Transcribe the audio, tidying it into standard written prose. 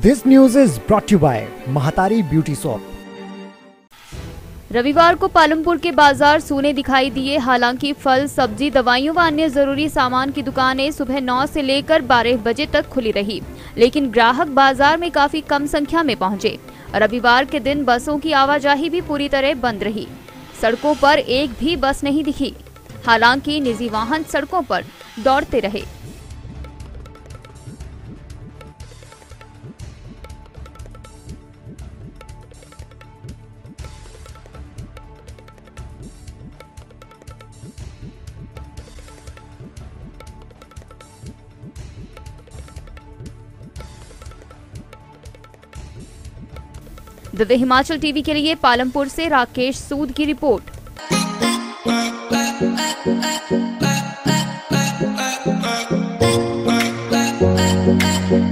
This news is brought to you by Mahatari beauty shop. रविवार को पालमपुर के बाजार सूने दिखाई दिए। हालांकि फल, सब्जी, दवाइयों व अन्य जरूरी सामान की दुकानें सुबह 9 से लेकर 12 बजे तक खुली रही, लेकिन ग्राहक बाजार में काफी कम संख्या में पहुंचे। रविवार के दिन बसों की आवाजाही भी पूरी तरह बंद रही। सड़कों पर एक भी बस नहीं दिखी। हालांकि निजी वाहन सड़कों पर दौड़ते रहे। दिव्य हिमाचल टीवी के लिए पालमपुर से राकेश सूद की रिपोर्ट।